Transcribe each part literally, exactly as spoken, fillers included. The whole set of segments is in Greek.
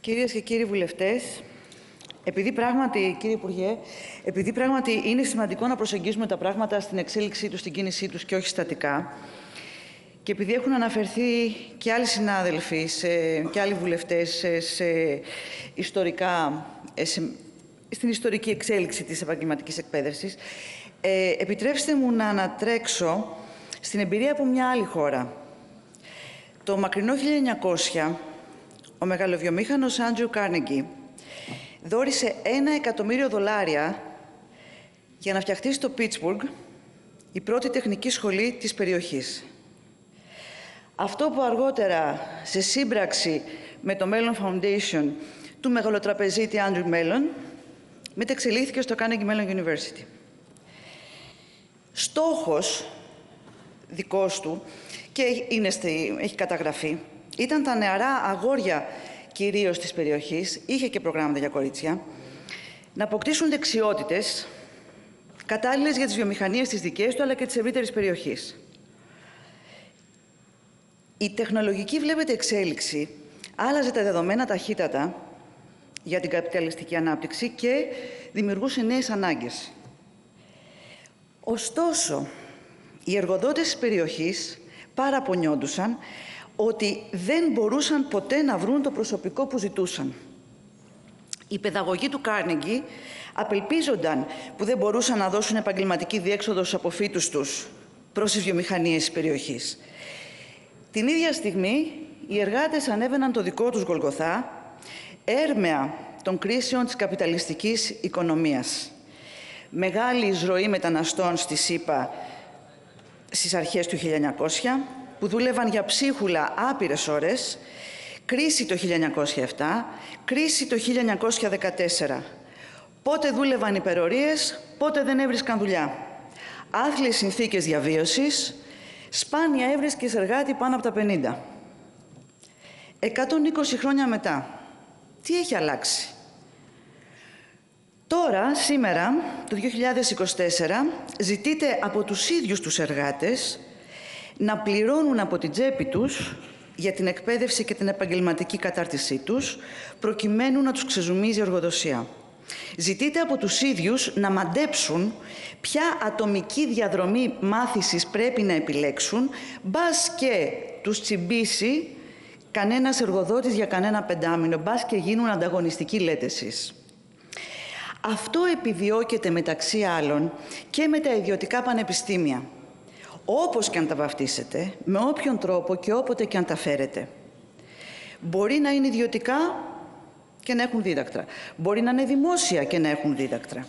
Κυρίες και κύριοι βουλευτές, επειδή πράγματι, κύριε Υπουργέ, επειδή πράγματι είναι σημαντικό να προσεγγίσουμε τα πράγματα στην εξέλιξή τους, στην κίνησή τους και όχι στατικά, και επειδή έχουν αναφερθεί και άλλοι συνάδελφοι σε, και άλλοι βουλευτές σε, σε ιστορικά, σε, στην ιστορική εξέλιξη της επαγγελματικής εκπαίδευσης, ε, επιτρέψτε μου να ανατρέξω στην εμπειρία από μια άλλη χώρα. Το μακρινό χίλια εννιακόσια, ο μεγαλοβιομήχανος Άντριου Κάρνεγκι δώρισε ένα εκατομμύριο δολάρια για να φτιαχτεί στο Πίτσμπουργκ η πρώτη τεχνική σχολή της περιοχής. Αυτό που αργότερα, σε σύμπραξη με το Mellon Foundation του μεγαλοτραπεζίτη Άντριου Mellon, μετεξελίχθηκε στο Carnegie Mellon University. Στόχος δικός του, και είναι στη, έχει καταγραφεί, ήταν τα νεαρά αγόρια κυρίως της περιοχής, είχε και προγράμματα για κορίτσια, να αποκτήσουν δεξιότητες κατάλληλες για τις βιομηχανίες τις δικές του, αλλά και της ευρύτερης περιοχής. Η τεχνολογική, βλέπετε, εξέλιξη άλλαζε τα δεδομένα ταχύτατα για την καπιταλιστική ανάπτυξη και δημιουργούσε νέες ανάγκες. Ωστόσο, οι εργοδότες της περιοχής παραπονιόντουσαν ότι δεν μπορούσαν ποτέ να βρουν το προσωπικό που ζητούσαν. Οι παιδαγωγοί του Κάρνεγκι απελπίζονταν που δεν μπορούσαν να δώσουν επαγγελματική διέξοδο στους αποφύτους τους προς τις βιομηχανίες της περιοχής. Την ίδια στιγμή, οι εργάτες ανέβαιναν το δικό τους Γολγοθά, έρμεα των κρίσεων της καπιταλιστικής οικονομίας. Μεγάλη εισρωή μεταναστών στη ΣΥΠΑ στις αρχές του χίλια εννιακόσια, που δούλευαν για ψίχουλα άπειρες ώρες, κρίση το χίλια εννιακόσια επτά, κρίση το χίλια εννιακόσια δεκατέσσερα. Πότε δούλευαν υπερορίες, πότε δεν έβρισκαν δουλειά. Άθλιες συνθήκες διαβίωσης, σπάνια έβρισκες εργάτη πάνω από τα πενήντα. εκατόν είκοσι χρόνια μετά, τι έχει αλλάξει? Τώρα, σήμερα, το δύο χιλιάδες είκοσι τέσσερα, ζητείται από τους ίδιους τους εργάτες να πληρώνουν από την τσέπη τους για την εκπαίδευση και την επαγγελματική κατάρτισή τους, προκειμένου να τους ξεζουμίζει η εργοδοσία. Ζητείται από τους ίδιους να μαντέψουν ποια ατομική διαδρομή μάθησης πρέπει να επιλέξουν, μπας και τους τσιμπήσει κανένας εργοδότης για κανένα πεντάμινο, μπας και γίνουν ανταγωνιστικοί, λέτε εσείς. Αυτό επιδιώκεται μεταξύ άλλων και με τα ιδιωτικά πανεπιστήμια. Όπως και αν τα βαφτίσετε, με όποιον τρόπο και όποτε και αν τα φέρετε. Μπορεί να είναι ιδιωτικά και να έχουν δίδακτρα. Μπορεί να είναι δημόσια και να έχουν δίδακτρα.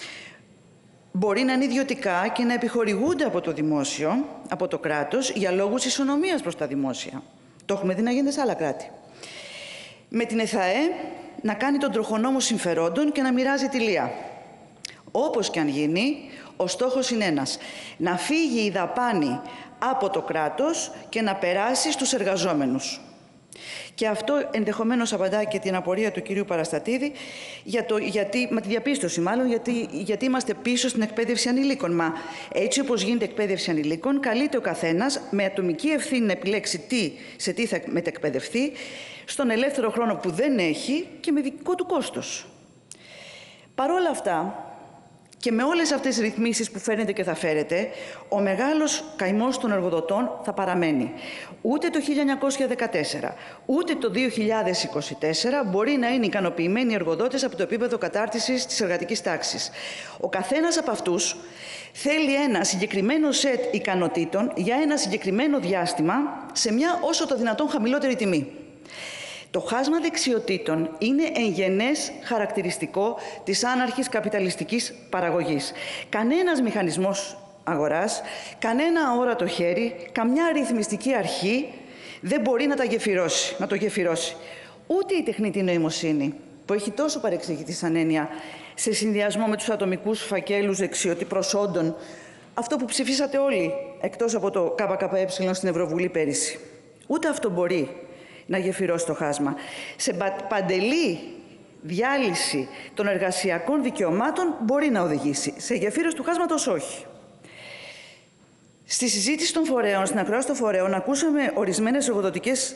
Μπορεί να είναι ιδιωτικά και να επιχορηγούνται από το δημόσιο, από το κράτος, για λόγους ισονομίας προς τα δημόσια. Το έχουμε δει να γίνεται σε άλλα κράτη. Με την ΕΘΑΕ να κάνει τον τροχονόμο συμφερόντων και να μοιράζει τη λία. Όπως και αν γίνει, ο στόχος είναι ένας: να φύγει η δαπάνη από το κράτος και να περάσει στους εργαζόμενους. Και αυτό ενδεχομένως απαντά και την απορία του κυρίου Παραστατίδη, για το, γιατί, με τη διαπίστωση μάλλον, γιατί, γιατί είμαστε πίσω στην εκπαίδευση ανηλίκων. Μα έτσι όπως γίνεται εκπαίδευση ανηλίκων, καλείται ο καθένας με ατομική ευθύνη να επιλέξει τι, σε τι θα μετεκπαιδευτεί, στον ελεύθερο χρόνο που δεν έχει και με δικό του κόστος. Παρ' όλα αυτά, και με όλες αυτές τις ρυθμίσεις που φέρνετε και θα φέρετε, ο μεγάλος καημός των εργοδοτών θα παραμένει. Ούτε το χίλια εννιακόσια δεκατέσσερα, ούτε το δύο χιλιάδες είκοσι τέσσερα μπορεί να είναι ικανοποιημένοι οι εργοδότες από το επίπεδο κατάρτισης της εργατικής τάξης. Ο καθένας από αυτούς θέλει ένα συγκεκριμένο σετ ικανοτήτων για ένα συγκεκριμένο διάστημα σε μια όσο το δυνατόν χαμηλότερη τιμή. Το χάσμα δεξιοτήτων είναι εγγενές χαρακτηριστικό της άναρχης καπιταλιστικής παραγωγής. Κανένας μηχανισμός αγοράς, κανένα αόρατο χέρι, καμιά ρυθμιστική αρχή δεν μπορεί να τα γεφυρώσει, να το γεφυρώσει. Ούτε η τεχνητή νοημοσύνη, που έχει τόσο παρεξηγηθεί σαν έννοια, σε συνδυασμό με τους ατομικούς φακέλους δεξιοτήτων προσόντων, αυτό που ψηφίσατε όλοι, εκτός από το ΚΚΕ στην Ευρωβουλή πέρυσι. Ούτε αυτό μπορεί να γεφυρώσει το χάσμα. Σε παντελή διάλυση των εργασιακών δικαιωμάτων μπορεί να οδηγήσει. Σε γεφύρωση του χάσματος όχι. Στη συζήτηση των φορέων, στην ακρόαση των φορέων, ακούσαμε ορισμένες εργοδοτικές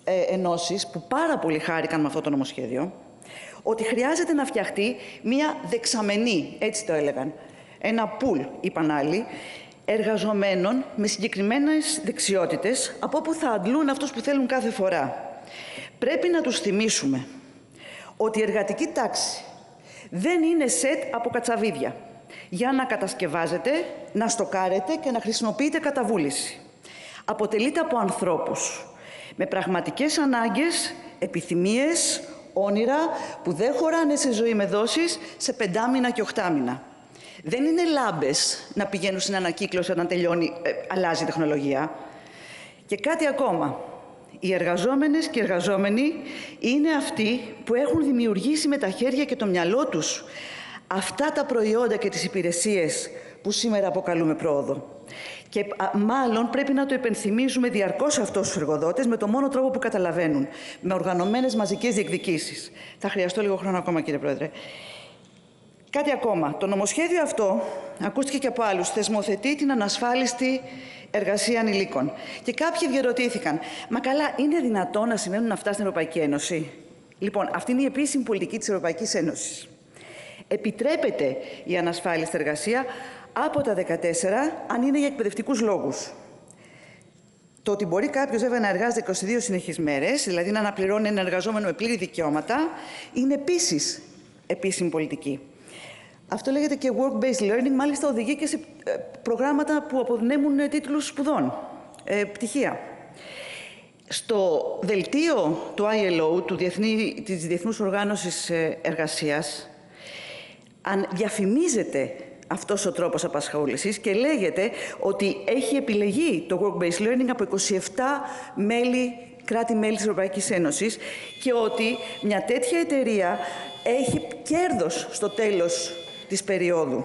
ε, ενώσεις που πάρα πολύ χάρηκαν με αυτό το νομοσχέδιο, ότι χρειάζεται να φτιαχτεί μία δεξαμενή, έτσι το έλεγαν, ένα πουλ, είπαν άλλοι, εργαζομένων με συγκεκριμένες δεξιότητες, από όπου θα αντλούν αυτούς που θέλουν κάθε φορά. Πρέπει να τους θυμίσουμε ότι η εργατική τάξη δεν είναι σετ από κατσαβίδια για να κατασκευάζετε, να στοκάρετε και να χρησιμοποιείτε κατά βούληση. Αποτελείται από ανθρώπους με πραγματικές ανάγκες, επιθυμίες, όνειρα που δεν χωράνε σε ζωή με δόσεις σε πεντάμινα και οχτάμινα. Δεν είναι λάμπες να πηγαίνουν στην ανακύκλωση όταν τελειώνει, ε, αλλάζει η τεχνολογία. Και κάτι ακόμα. Οι εργαζόμενες και οι εργαζόμενοι είναι αυτοί που έχουν δημιουργήσει με τα χέρια και το μυαλό τους αυτά τα προϊόντα και τις υπηρεσίες που σήμερα αποκαλούμε πρόοδο. Και α, μάλλον πρέπει να το υπενθυμίζουμε διαρκώς αυτό στους εργοδότες με το μόνο τρόπο που καταλαβαίνουν, με οργανωμένες μαζικές διεκδικήσεις. Θα χρειαστώ λίγο χρόνο ακόμα, κύριε Πρόεδρε. Κάτι ακόμα. Το νομοσχέδιο αυτό, ακούστηκε και από άλλους, θεσμοθετεί την ανασφάλιστη εργασία ανηλίκων. Και κάποιοι διερωτήθηκαν, μα καλά, είναι δυνατόν να σημαίνουν αυτά στην Ευρωπαϊκή Ένωση? Λοιπόν, αυτή είναι η επίσημη πολιτική της Ευρωπαϊκής Ένωσης. Επιτρέπεται η ανασφάλιστη εργασία από τα δεκατέσσερα, αν είναι για εκπαιδευτικούς λόγους. Το ότι μπορεί κάποιος βέβαια να εργάζεται είκοσι δύο συνεχείς μέρες, δηλαδή να αναπληρώνει ένα εργαζόμενο με πλήρη δικαιώματα, είναι επίσης επίσημη πολιτική. Αυτό λέγεται και work-based learning, μάλιστα οδηγεί και σε προγράμματα που αποδυνέμουν τίτλους σπουδών, ε, πτυχία. Στο δελτίο του άι ελ ο, του Διεθνή, της Διεθνούς Οργάνωσης Εργασίας, αν διαφημίζεται αυτός ο τρόπος απασχόλησης και λέγεται ότι έχει επιλεγεί το work-based learning από είκοσι επτά μέλη, κράτη-μέλη της Ευρωπαϊκής Ένωσης και ότι μια τέτοια εταιρεία έχει κέρδος στο τέλος της περίοδου.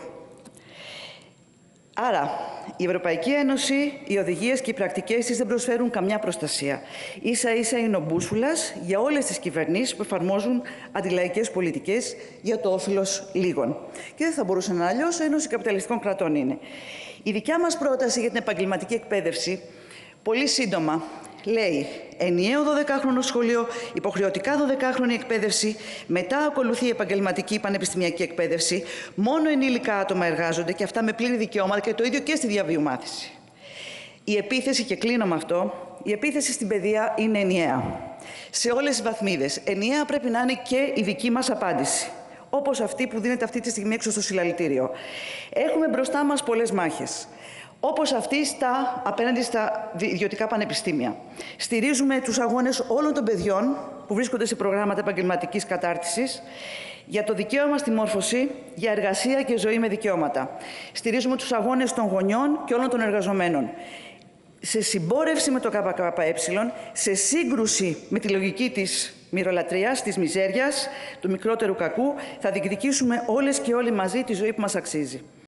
Άρα, η Ευρωπαϊκή Ένωση, οι οδηγίες και οι πρακτικές της δεν προσφέρουν καμιά προστασία. Ίσα-ίσα είναι ο μπούσουλας για όλες τις κυβερνήσεις που εφαρμόζουν αντιλαϊκές πολιτικές για το όφελος λίγων. Και δεν θα μπορούσε να είναι αλλιώς, ένωση καπιταλιστικών κρατών είναι. Η δικιά μας πρόταση για την επαγγελματική εκπαίδευση, πολύ σύντομα, λέει ενιαίο δωδεκάχρονο σχολείο, υποχρεωτικά δωδεκάχρονη εκπαίδευση, μετά ακολουθεί η επαγγελματική πανεπιστημιακή εκπαίδευση, μόνο ενήλικα άτομα εργάζονται και αυτά με πλήρη δικαιώματα και το ίδιο και στη διαβίου μάθηση. Η επίθεση, και κλείνω με αυτό, η επίθεση στην παιδεία είναι ενιαία. Σε όλες τις βαθμίδες. Ενιαία πρέπει να είναι και η δική μας απάντηση. Όπως αυτή που δίνεται αυτή τη στιγμή έξω στο συλλαλητήριο. Έχουμε μπροστά μας πολλές μάχες. Όπως αυτή στα, απέναντι στα ιδιωτικά πανεπιστήμια. Στηρίζουμε τους αγώνες όλων των παιδιών που βρίσκονται σε προγράμματα επαγγελματικής κατάρτισης για το δικαίωμα στη μόρφωση, για εργασία και ζωή με δικαιώματα. Στηρίζουμε τους αγώνες των γονιών και όλων των εργαζομένων. Σε συμπόρευση με το ΚΚΕ, σε σύγκρουση με τη λογική της μοιρολατρείας, της μιζέριας, του μικρότερου κακού, θα διεκδικήσουμε όλες και όλοι μαζί τη ζωή που μας αξίζει.